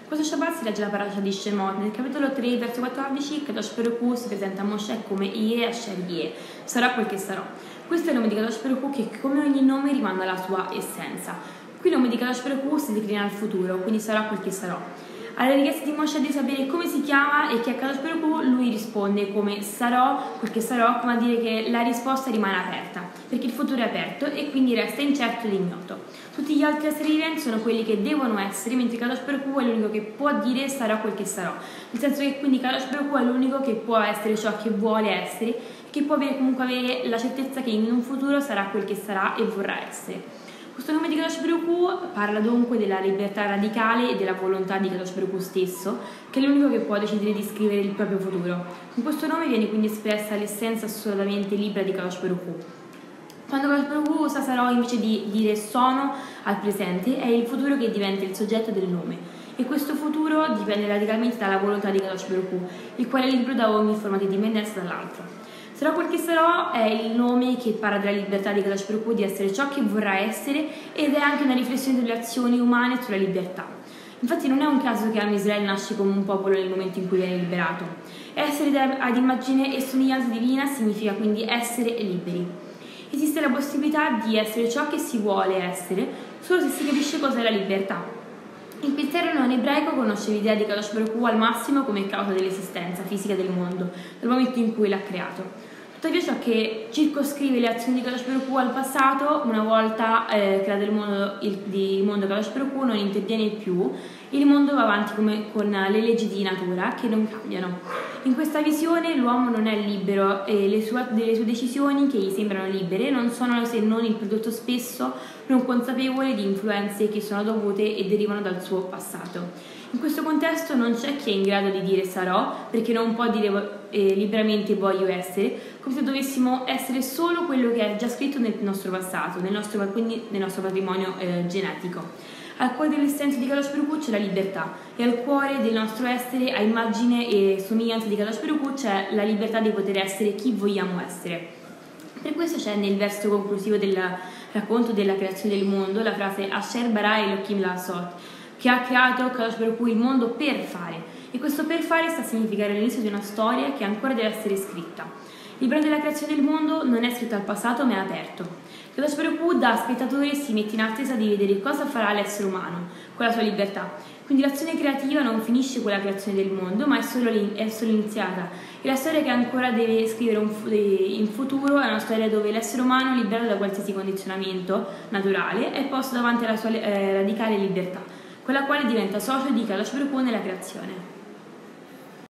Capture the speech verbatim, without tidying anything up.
Questo Shabbat si legge la parasha di Shemot. Nel capitolo tre, verso quattordici, Kadosh Baruch Hu si presenta a Moshe come Ie Asher Ie, sarà quel che sarò. Questo è il nome di Kadosh Baruch Hu che, come ogni nome, rimanda alla sua essenza. Qui il nome di Kadosh Baruch Hu si declina al futuro, quindi sarà quel che sarò. Alla richiesta di Moshe di sapere come si chiama e chi è Kadosh Baruch Hu, lui risponde come sarò, quel che sarò, come a dire che la risposta rimane aperta, perché il futuro è aperto e quindi resta incerto ed ignoto. Tutti gli altri esseri viventi sono quelli che devono essere, mentre Kadosh Baruch Hu è l'unico che può dire sarà quel che sarò. Nel senso che quindi Kadosh Baruch Hu è l'unico che può essere ciò che vuole essere, che può avere, comunque avere la certezza che in un futuro sarà quel che sarà e vorrà essere. Questo nome di Kadosh Baruch Hu parla dunque della libertà radicale e della volontà di Kadosh Baruch Hu stesso, che è l'unico che può decidere di scrivere il proprio futuro. Con questo nome viene quindi espressa l'essenza assolutamente libera di Kadosh Baruch Hu. Quando Kadosh Baruch Hu usa sarò invece di dire sono al presente, è il futuro che diventa il soggetto del nome. E questo futuro dipende radicalmente dalla volontà di Kadosh Baruch Hu, il quale è libero da ogni forma di dipendenza dall'altro. Sarò quel che sarò è il nome che parla della libertà di Kadosh Baruch Hu di essere ciò che vorrà essere ed è anche una riflessione sulle azioni umane e sulla libertà. Infatti non è un caso che Israele nasce come un popolo nel momento in cui viene liberato. Essere ad immagine e somiglianza divina significa quindi essere liberi. Esiste la possibilità di essere ciò che si vuole essere solo se si capisce cos'è la libertà. Il pensiero non ebraico conosce l'idea di Kadosh Baruch Hu al massimo come causa dell'esistenza fisica del mondo, dal momento in cui l'ha creato. Tuttavia ciò che circoscrive le azioni di Kadosh Baruch Hu al passato, una volta eh, creato il mondo, il, il mondo Kadosh Baruch Hu non interviene più, il mondo va avanti come, con le leggi di natura che non cambiano. In questa visione l'uomo non è libero e le sue, delle sue decisioni, che gli sembrano libere, non sono se non il prodotto spesso non consapevole di influenze che sono dovute e derivano dal suo passato. In questo contesto non c'è chi è in grado di dire sarò, perché non può dire eh, liberamente voglio essere, come se dovessimo essere solo quello che è già scritto nel nostro passato, nel nostro, quindi nel nostro patrimonio eh, genetico. Al cuore dell'essenza di Kadosh Baruch Hu c'è la libertà e al cuore del nostro essere, a immagine e somiglianza di Kadosh Baruch Hu, c'è la libertà di poter essere chi vogliamo essere. Per questo c'è nel verso conclusivo del racconto della creazione del mondo la frase Asher bara Elohim la'asot, che ha creato Kadosh Baruch Hu il mondo per fare, e questo per fare sta a significare l'inizio di una storia che ancora deve essere scritta. Il brano della creazione del mondo non è scritto al passato ma è aperto. Kadosh Baruch Hu da spettatore si mette in attesa di vedere cosa farà l'essere umano con la sua libertà. Quindi l'azione creativa non finisce con la creazione del mondo, ma è solo, è solo iniziata. E la storia che ancora deve scrivere un, in futuro è una storia dove l'essere umano, liberato da qualsiasi condizionamento naturale, è posto davanti alla sua eh, radicale libertà, con la quale diventa socio di Kadosh Baruch Hu nella creazione.